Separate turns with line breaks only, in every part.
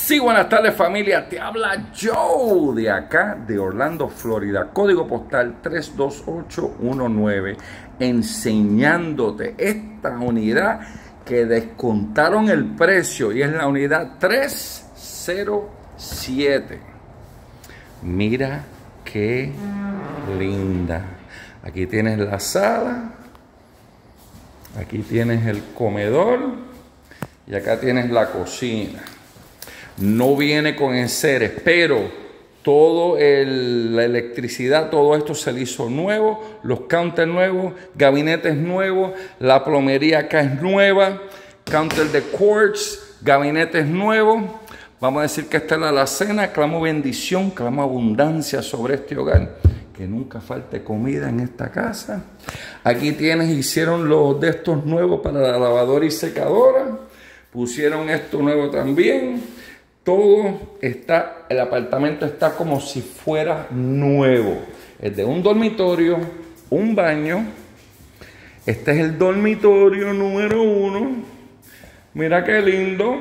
Sí, buenas tardes familia, te habla Joe de acá, de Orlando, Florida, código postal 32819, enseñándote esta unidad que descontaron el precio y es la unidad 307. Mira qué linda. Aquí tienes la sala, aquí tienes el comedor y acá tienes la cocina. No viene con enseres, pero todo la electricidad, todo esto se le hizo nuevo, los counters nuevos, gabinetes nuevos, la plomería acá es nueva, counter de quartz, gabinetes nuevos. Vamos a decir que esta es la alacena. Clamo bendición, clamo abundancia sobre este hogar, que nunca falte comida en esta casa. Aquí tienes, hicieron los de estos nuevos para la lavadora y secadora, pusieron esto nuevo también. Todo está, el apartamento está como si fuera nuevo. Es de un dormitorio, un baño. Este es el dormitorio número 1. Mira qué lindo.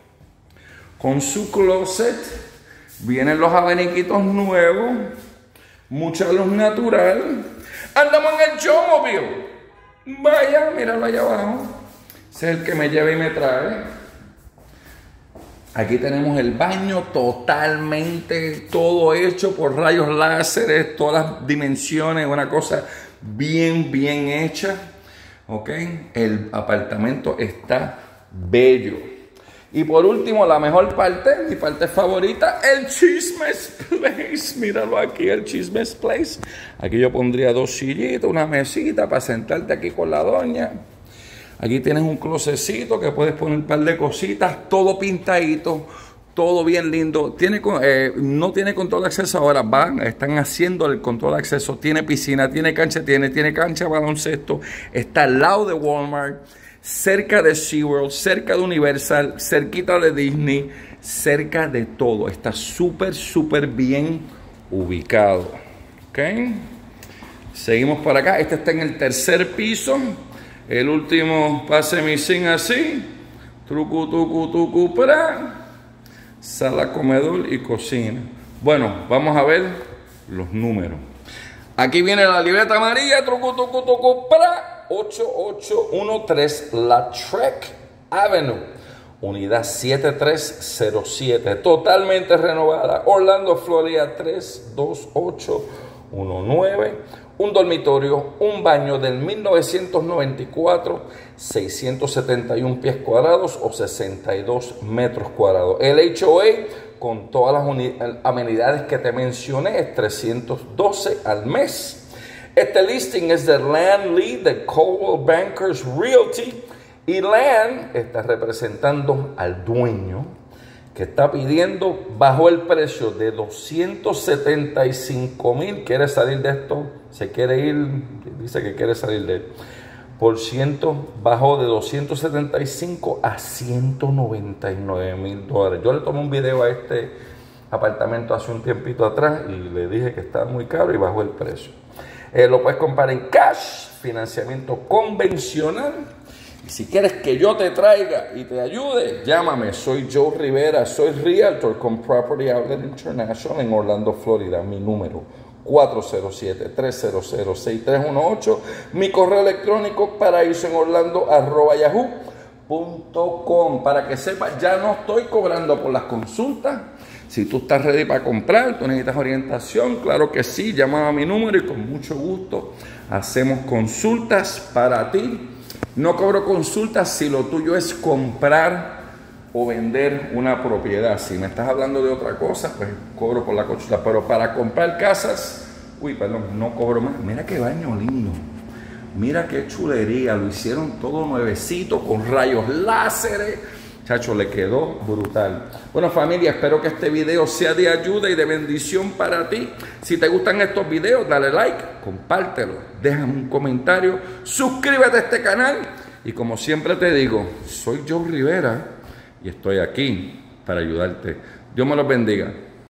Con su closet. Vienen los abaniquitos nuevos. Mucha luz natural. Andamos en el showmobile. Vaya, míralo allá abajo. Ese es el que me lleva y me trae. Aquí tenemos el baño totalmente, todo hecho por rayos láseres, todas las dimensiones, una cosa bien hecha. ¿Ok? El apartamento está bello. Y por último, la mejor parte, mi parte favorita, el Chismes Place. Míralo aquí, el Chismes Place. Aquí yo pondría 2 sillitas, una mesita para sentarte aquí con la doña. Aquí tienes un closecito que puedes poner un par de cositas, todo pintadito, todo bien lindo. No tiene control de acceso ahora, están haciendo el control de acceso. Tiene piscina, tiene cancha de baloncesto, está al lado de Walmart, cerca de SeaWorld, cerca de Universal, cerquita de Disney, cerca de todo. Está súper bien ubicado. ¿Ok? Seguimos por acá. Este está en el 3er piso. El último pase mi sin así. Trucu, para. Sala, comedor y cocina. Bueno, vamos a ver los números. Aquí viene la libreta amarilla. Trucu, para. 8813 La Trek Avenue. Unidad 7307. Totalmente renovada. Orlando, Florida 32819. Un dormitorio, un baño del 1994, 671 pies cuadrados o 62 metros cuadrados. El HOA con todas las amenidades que te mencioné es $312 al mes. Este listing es de Land Lee de Coldwell Bankers Realty y Land está representando al dueño que está pidiendo bajo el precio de $275,000. Quiere salir de esto, se quiere ir, dice que quiere salir de él. Por ciento bajó de 275 a $199,000. Yo le tomé un video a este apartamento hace un tiempito atrás y le dije que estaba muy caro y bajó el precio. Lo puedes comprar en cash, financiamiento convencional. Y si quieres que yo te traiga y te ayude, llámame. Soy Joe Rivera, soy Realtor con Property Outlet International en Orlando, Florida. Mi número 407-300-6318. Mi correo electrónico paraísoenorlando@yahoo.com. Para que sepas, ya no estoy cobrando por las consultas. Si tú estás ready para comprar, tú necesitas orientación, claro que sí, llama a mi número y con mucho gusto hacemos consultas para ti. No cobro consultas si lo tuyo es comprar o vender una propiedad. Si me estás hablando de otra cosa, pues cobro por la consulta. Pero para comprar casas, no cobro más. Mira qué baño lindo. Mira qué chulería. Lo hicieron todo nuevecito con rayos láseres. Chacho, le quedó brutal. Bueno, familia, espero que este video sea de ayuda y de bendición para ti. Si te gustan estos videos, dale like, compártelo, déjame un comentario, suscríbete a este canal. Y como siempre te digo, soy Joe Rivera y estoy aquí para ayudarte. Dios me los bendiga.